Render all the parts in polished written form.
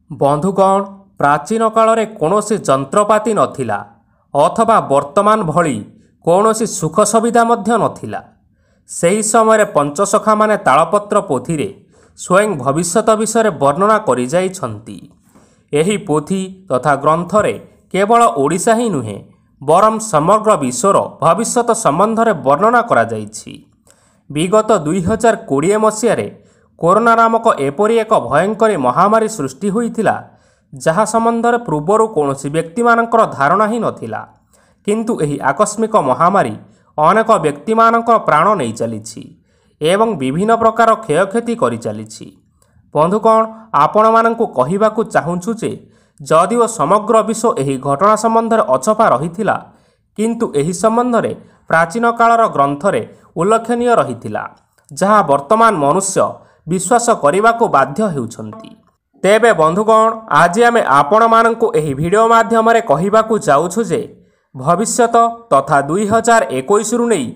बंधुगण प्राचीन काल रे कौनसी जंत्रपाति नथिला अथवा वर्तमान भली कौनसी सुख सुविधा मध्य नथिला। सेही समय पंचसखा माने तालपत्र पोथी स्वयं भविष्यत विषय वर्णना करि जाइछंती। एही पोथी तथा ग्रंथरे केवल ओडिशा ही नुहे बरम समग्र विश्वर भविष्यत संबंध में वर्णना करा जाइछि। विगत 2020 मसीह कोरोना नामक एपरी एक भयंकर महामारी सृष्टि होइथिला जहा संबंध में पूर्वर कौनसी व्यक्ति मानकर धारणा ही नथिला। किंतु एही आकस्मिक महामारी अनेक व्यक्ति मानकर प्राण नहीं चलिछि एवं विभिन्न प्रकार क्षयक्षति करि चलिछि। बंधुगण आपण मानंकु कहिबाकु चाहुछु जे जदिओ समग्र विश्व एही घटना संबंध में अछपा रहिथिला किंतु एही संबंध में प्राचीन कालर ग्रंथरे उल्लेखनीय रहिथिला जहा वर्तमान मनुष्य विश्वास करने बाध्य हेउछंती। तेबे बंधुगण आज आमे आपण मानंकु एही वीडियो माध्यम रे कहिबाकु जाउछु जे भविष्यत तथा 2021 रु नै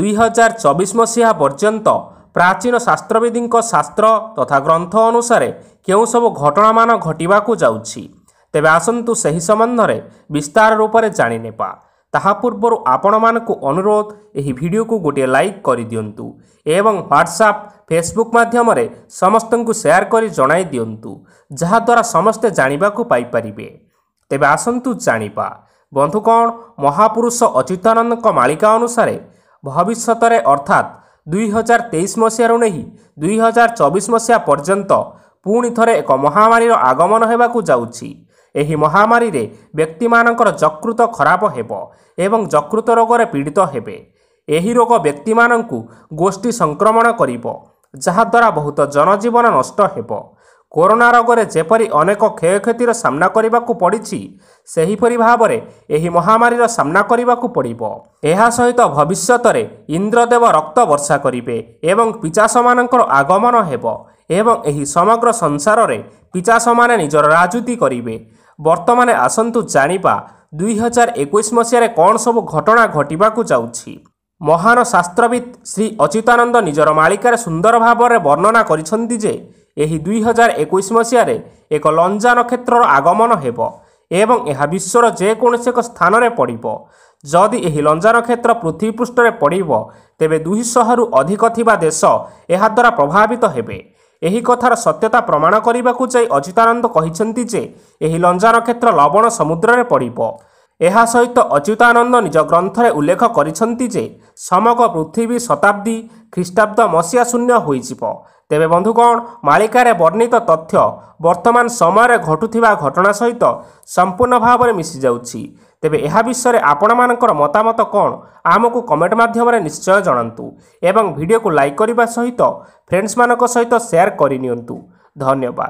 2024 मसीहा पर्यंत प्राचीन शास्त्रविदिंक शास्त्र तथा ग्रंथ अनुसार केउ सब घटना मान घटिबाकु जाउछि। तेबे आसंतु सही संबंध में विस्तार रूप से जानि नेबा। ताहा पूर्व आपण मानकु अनुरोध एही वीडियो को गोटे लाइक करि दियंतु एवं व्हाट्सएप फेसबुक माध्यम रे समस्तंकु शेयर करि जणाई दियंतु जहा द्वारा समस्ते जानिबाकु पाई परिबे। तेबे आसंतु जानिबा। बंधुगण महापुरुष अच्युतानंद मालिका अनुसार भविष्यत रे अर्थात 2023 मसीह नहीं 2024 मसीहा पर्यंत पुणी थरे एक महामारी आगमन हेबाकु जाउछि। एही महामारी रे व्यक्ति मानकर यकृत खराब हेबो एवं यकृत रोग रे पीड़ित हेबे। एही रोग व्यक्ति मानंकु गोष्ठी संक्रमण करिबो जहा द्वारा बहुत जनजीवन नष्ट हेबो। कोरोना रोग रे जेपरि अनेक क्षयक्षतिर सामना करिबाकु पड़िछि सेहीपरि भाबरे एही महामारीर सामना करिबाकु पड़िबो। एहा सहित भविष्यत रे इंद्रदेव रक्त वर्षा करिबे एवं पिचास मानकर आगमन हेबो एवं एही समग्र संसार रे पिचास माने निजर राजनीति करिबे। वर्तमान आसंतु जानिबा 2021 मसीह कौन सब घटना घटिबाकु जाउछि। महान शास्त्रविद श्री अच्युतानंद निजर मालिकार सुंदर भाव में वर्णना करिसंती जे एही 2021 मसीह एक लंजा नक्षत्र आगमन हेबो एवं यह विश्वर जेकोसी एक स्थान में पड़िबो। जदि एही लंजा नक्षत्र पृथ्वी पृष्ठ में पड़िबो तेबे 200 रु अधिक थिबा देश एहा द्वारा प्रभावित हेबे। एही कथार सत्यता प्रमाण करने जाई अच्युतानंद कहिसंती जे एही लंजा नक्षत्र लवण समुद्र में पड़िबो। एहा सहित अच्युतानंद निज ग्रंथरे उल्लेख करिसंती जे समग्र पृथ्वी शताब्दी ख्रीष्टाब्द मसीहा शून्य होइजिबो। तेबे बंधुगण मालिकारे वर्णित तथ्य वर्तमान समय घटुथिबा घटना सहित संपूर्ण भाव में मिसी जाउछि। तेबे एहा विषय रे आपण मानकर मतामत कोन आमको कमेंट माध्यम रे निश्चय जणांतु एवं वीडियो को लाइक करबा सहित फ्रेंड्स मानक सहित शेयर करि नियंतु। धन्यवाद।